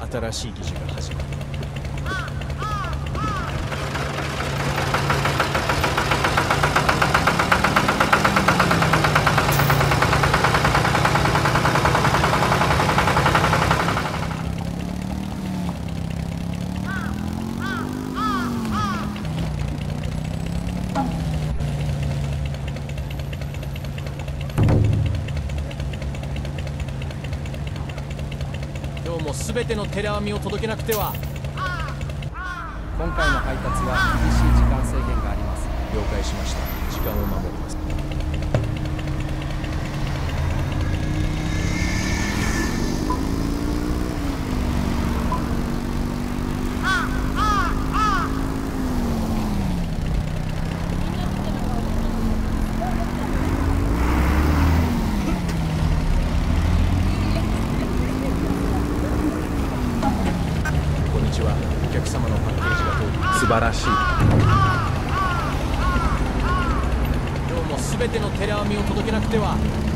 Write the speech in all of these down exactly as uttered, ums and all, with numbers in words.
新しい議事が始まる。すべてのテレアミを届けなくては。 今回の配達は厳しい時間制限があります。 了解しました。時間を守ります。 素晴らしい。 今日もすべてのテレアミを届けなくては。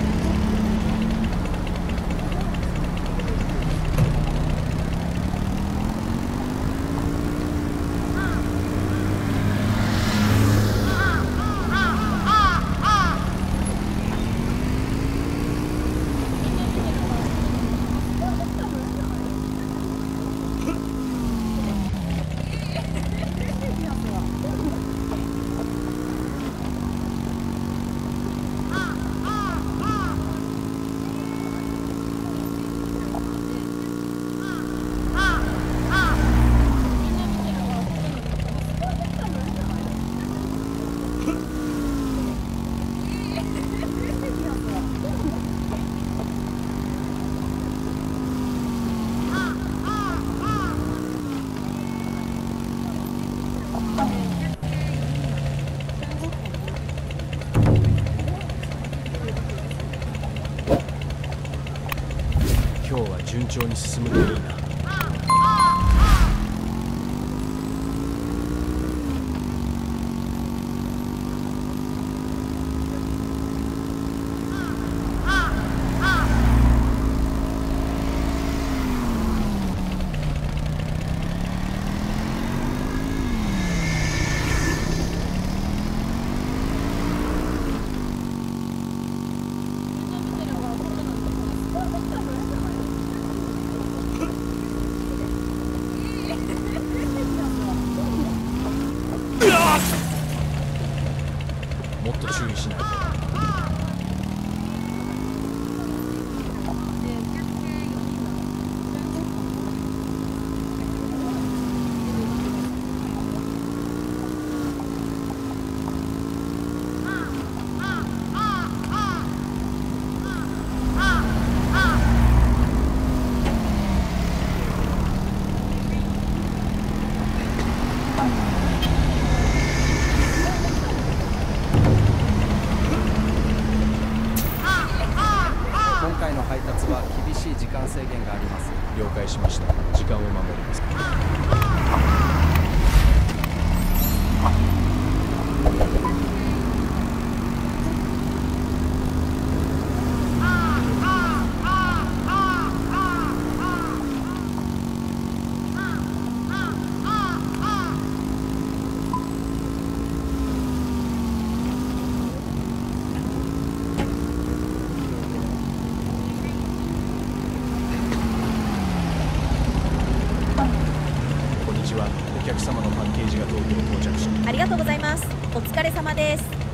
今日は順調に進むといいな。もっと注意しないと。 配達は厳しい時間制限があります。 了解しました。時間を守ります。お客様のパッケージが東京到着し。 ありがとうございます。お疲れ様です。